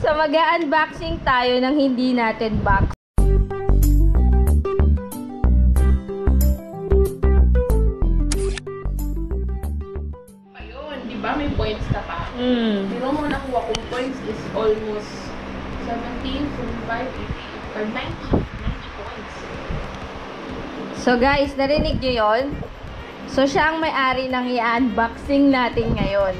So mag-unboxing tayo ng hindi natin box. Ayun, di ba may points ka pa? Pero mo nakuha kong points is almost 17, 45, 80, or 90 points. So guys, narinig nyo yun? So siya ang may-ari ng i-unboxing natin ngayon.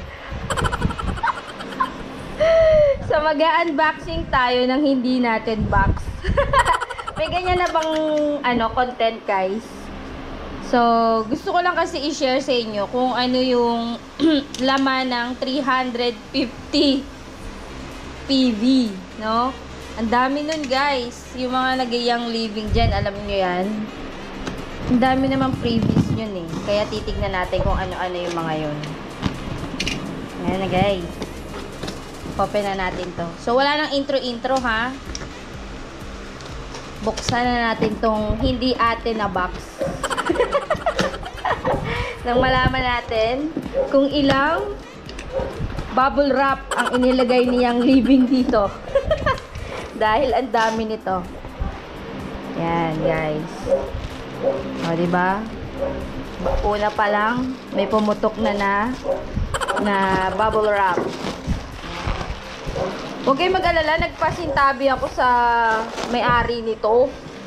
So mag-unboxing tayo ng hindi natin box. May ganyan na bang content guys? So gusto ko lang kasi i-share sa inyo kung ano yung laman ng 350 PV, no? Ang dami nun guys. Yung mga nagayang living dyan, alam nyo yan. Ang dami namang freebies yun eh. Kaya titignan natin kung ano-ano yung mga yun. Ayan na guys. Open na natin to. So, wala nang intro-intro ha. Buksan na natin tong hindi ate na box. Nang malaman natin kung ilang bubble wrap ang inilagay niyang living dito. Dahil ang dami nito. Yan guys. O, diba? Una pa lang, may pumutok na bubble wrap. Huwag kayong mag-alala, nagpasintabi ako sa may-ari nito.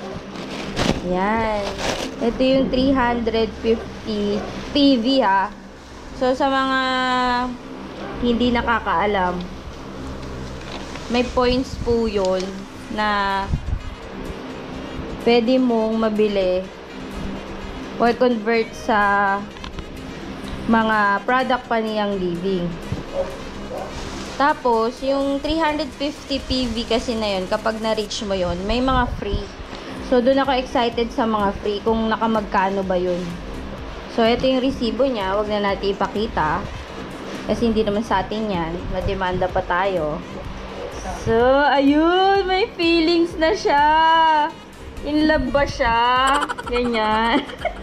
Yan. Ito yung 350 PV ha. So, sa mga hindi nakakaalam, may points po yun na pwede mong mabili or convert sa mga product pa niyang living. Tapos, yung 350 PV kasi na yun, kapag na-reach mo yun, may mga free. So, doon ako excited sa mga free kung nakamagkano ba yun. So, ito yung resibo niya. Huwag na natin ipakita. Kasi hindi naman sa atin yan. Mademanda pa tayo. So, ayun! May feelings na siya! In love ba siya? Ganyan.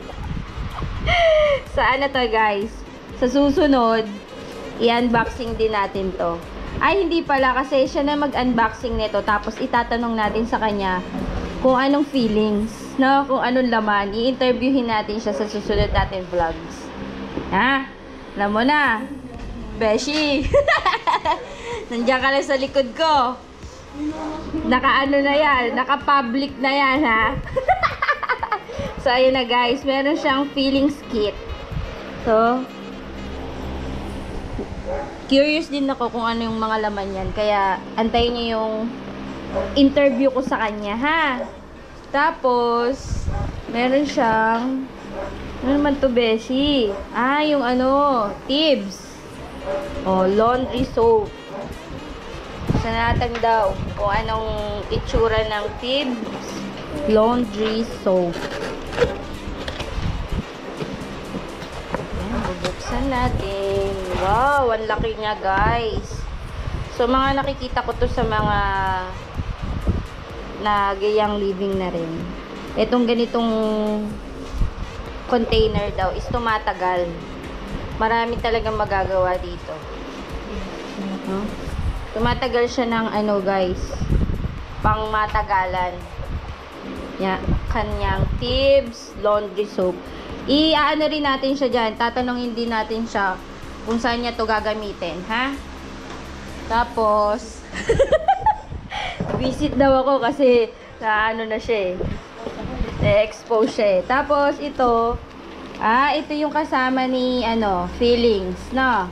Saan na to guys? Sa susunod, i-unboxing din natin to. Ay, hindi pala kasi siya na mag-unboxing nito. Tapos itatanong natin sa kanya kung anong feelings, no? Kung anong laman. I-interviewin natin siya sa susunod natin vlogs. Ha? Alam mo na. Beshi. Nandiyan ka lang sa likod ko. Naka-ano na yan. Naka-public na yan, ha? So, ayun na guys. Meron siyang feelings kit. So, curious din ako kung ano yung mga laman yan. Kaya, antayin niyo yung interview ko sa kanya, ha? Tapos, meron siyang, ano naman to, Beshi? Ah, yung Tibbs. Oh, laundry soap. Sanatan daw kung anong itsura ng Tibbs laundry soap. Bubuksan natin. Wow, ang laki niya guys. So mga nakikita ko to sa mga nagayang living na rin. Itong ganitong container daw is tumatagal. Marami talagang magagawa dito. Tumatagal siya ng guys, pang matagalan. Kanyang Tibbs laundry soap. I-ano rin natin siya dyan. Tatanungin din natin siya kung saan niya to gagamitin, ha? Tapos, visit daw ako kasi na siya eh. Na-expose siya eh. Tapos, ito yung kasama ni, feelings, no?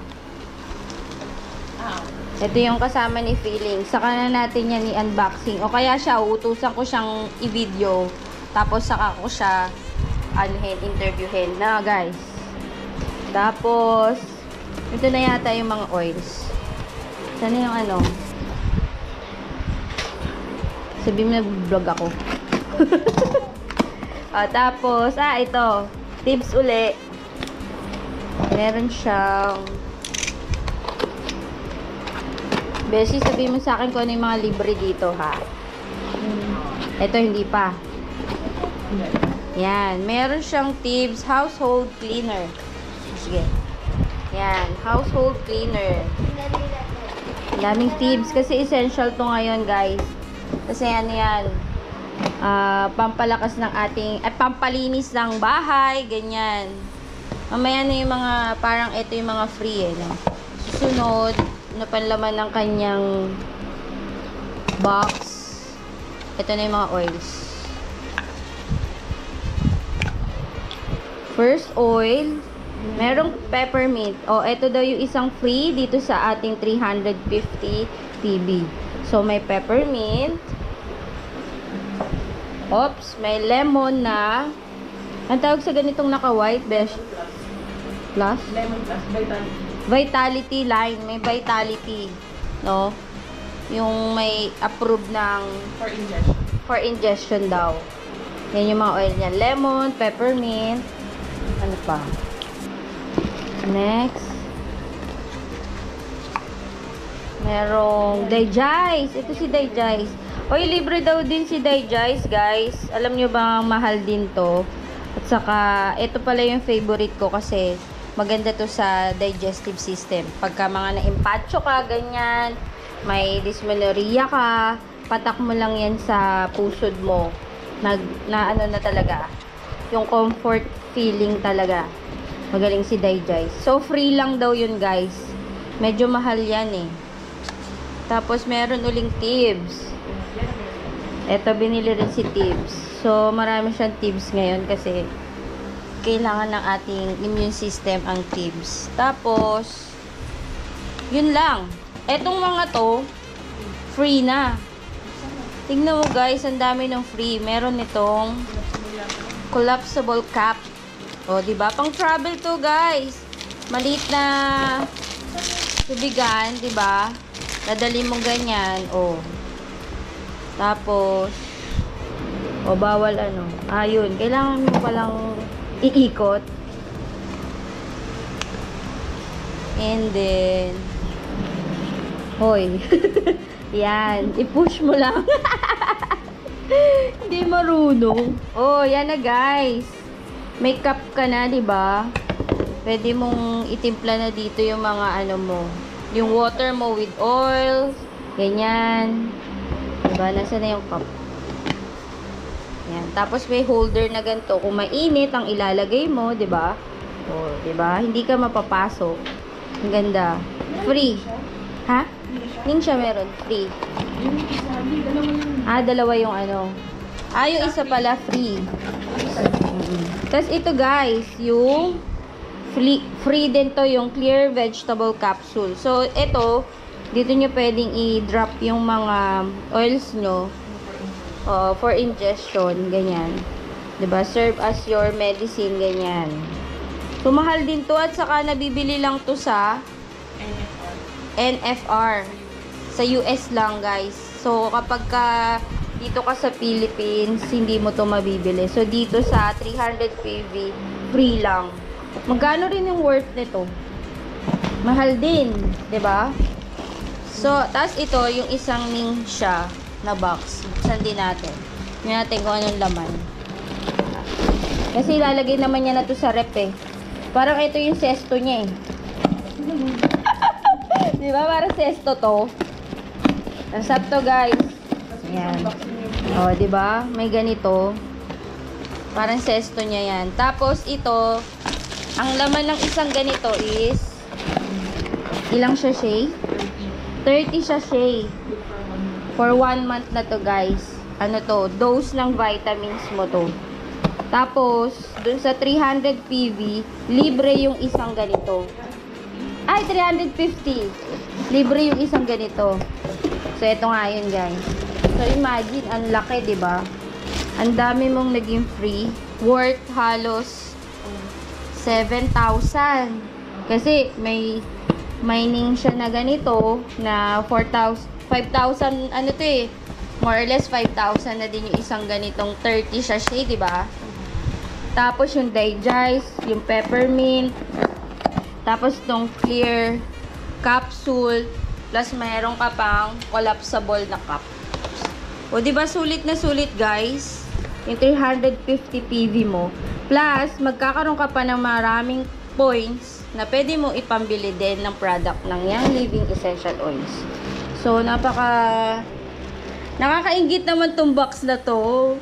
Ito yung kasama ni feelings. Saka na natin yan i-unboxing. O kaya siya, utusan ko siyang i-video. Tapos, saka ko siya interviewin na guys. Tapos ito na yata yung mga oils. Sana yung sabi mo nag-vlog ako. Tapos ito tips uli. Meron siyang Beshi, sabi mo sa akin kung ano yung mga libre dito ha. Ito hindi pa. Yan, meron siyang Tibbs household cleaner. Sige. Yan, household cleaner. Daming tips kasi essential to ngayon, guys. Kasi ano yan, pampalakas ng ating, pampalinis ng bahay, ganyan. Mamaya na yung mga, parang ito yung mga free eh, no? Susunod, ano panlaman ng kanyang box. Ito na yung mga oils. First oil, merong peppermint. O, ito daw yung isang free dito sa ating 350 PB. So, may peppermint. Oops, may lemon na. Ang tawag sa ganitong naka-white, besh? Plus? Lemon plus vitality. Vitality line. May vitality. No? Yung may approved ng For ingestion. for ingestion daw. Yan yung mga oil niya. Lemon, peppermint. Ano pa? Next. Merong Digest. Ito si Digest. Oy, libre daw din si Digest, guys. Alam nyo ba, mahal din to. At saka, ito pala yung favorite ko kasi maganda to sa digestive system. Pagka mga na-impacho ka, ganyan, may dysmenorrhea ka, patak mo lang yan sa pusod mo. Na ano na talaga. Yung comfort feeling talaga. Magaling si Digest. So, free lang daw yun, guys. Medyo mahal yan eh. Tapos, meron uling tips. Ito, binili rin si tips. So, marami siyang tips ngayon kasi kailangan ng ating immune system ang tips. Tapos, yun lang. Etong mga to, free na. Tingnan mo guys, ang dami ng free. Meron itong collapsible cap. O, diba? Pang travel to guys. Maliit na tubigan, diba? Dadali mo ganyan. O. Tapos, o bawal ano. Ayun, kailangan mo palang iikot. And then, hoy. Yan, i-push mo lang. Hindi marunong. Oh, yan na guys. May cup ka na, 'di ba? Pwede mong itimpla na dito yung mga ano mo. Yung water mo with oil, ganyan. 'Di ba? Nasaan na yung cup? Yan. Tapos may holder na ganito. Kung mainit ang ilalagay mo, 'di ba? Oh, 'di ba? Hindi ka mapapasok. Ang ganda. Free. Ha? Ning siya meron. Free. Yung isa, dalawa lang. Ah, dalawa yung ano. Ah, yung isa pala free. Tapos ito guys, yung free din to, yung clear vegetable capsule. So, ito, dito nyo pwedeng i-drop yung mga oils nyo for ingestion, ganyan. 'Di ba? Serve as your medicine, ganyan. So, mahal din to at saka nabibili lang to sa NFR. Sa US lang, guys. So, kapag dito ka sa Philippines, hindi mo to mabibili. So, dito sa 300 PV, free lang. Magkano rin yung worth nito? Mahal din, 'di ba? So, tas ito, yung isang ning siya na box. Buksan din natin. Tingnan natin kung anong laman. Kasi ilalagay naman niya na to sa rep eh. Parang ito yung sesto niya eh. Di ba? Parang sesto to. Nasap to guys. Ayan. O, di ba? May ganito. Parang sesto niya yan. Tapos ito, ang laman ng isang ganito is ilang sachet? 30 sachet. For 1 month na to guys. Ano to? Dose ng vitamins mo to. Tapos, dun sa 300 PV, libre yung isang ganito. Ay, 350. Libre yung isang ganito. So, ito nga yun, guys. So, imagine, ang laki, diba? Ang dami mong naging free. Worth halos 7,000. Kasi, may mining siya na ganito na 4,000, 5,000, ano to eh. More or less, 5,000 na din yung isang ganitong 30 sachet, diba? Tapos, yung Digest, yung peppermint, tapos itong clear capsule, plus mayroon ka pang collapsible na cup. O, diba sulit na sulit, guys? Yung 350 PV mo. Plus, magkakaroon ka pa ng maraming points na pwede mo ipambili din ng product ng Young Living Essential Oils. So, nakakaingit naman tong box na to.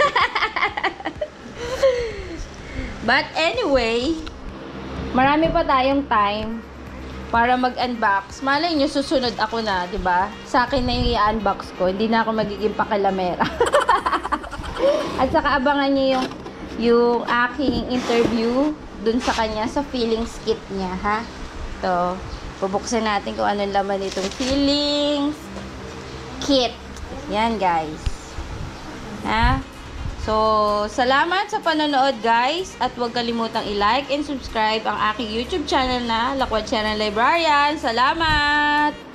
But anyway, marami pa tayong time para mag-unbox. Malay nyo, susunod ako na, di ba? Sa akin na yung i-unbox ko. Hindi na ako magiging pakilamera. At saka abangan nyo yung aking interview dun sa kanya, sa feelings kit niya, ha? So, bubuksan natin kung anong laman itong feelings kit. Yan, guys. Ha? So, salamat sa panonood, guys. At huwag kalimutang i-like and subscribe ang aking YouTube channel na Lakwat Channel Librarian. Salamat!